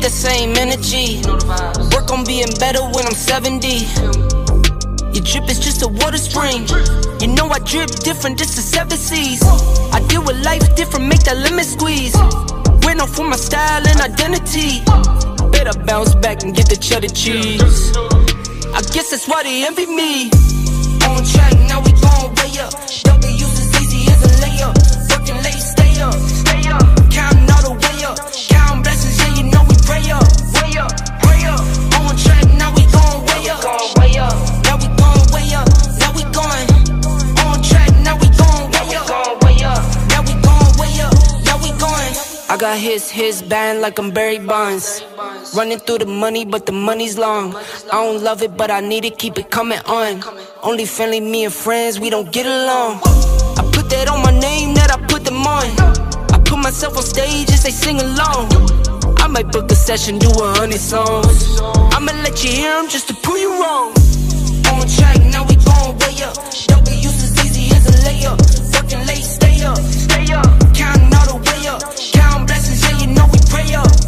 the same energy. Work on being better when I'm 70. Your drip is just a water spring. You know I drip different, this is 7 seas. I deal with life different, make that lemon squeeze. Went off for my style and identity. Better bounce back and get the cheddar cheese. I guess that's why they envy me. On track, now we gon' way up. W's as easy as a layup. Working late, stay up. Counting all the way up. Counting blessings, yeah, you know we pray up. Way up, way up. On track, now we gon' way up. Now we gon' way up. Now we going. On track, now we gon' way up. Now we gon' way up. Now we going. I got his band like I'm Barry Bonds. Running through the money, but the money's long. I don't love it, but I need it, keep it coming on. Only friendly, me and friends, we don't get along. I put that on my name, that I put them on. I put myself on stage as they sing along. I might book a session, do 100 songs. I'ma let you hear them just to prove you wrong. On track, now we gon' way up. W's as easy as a layup. Working late, stay up. Counting all the way up. Counting blessings, yeah, you know we pray up.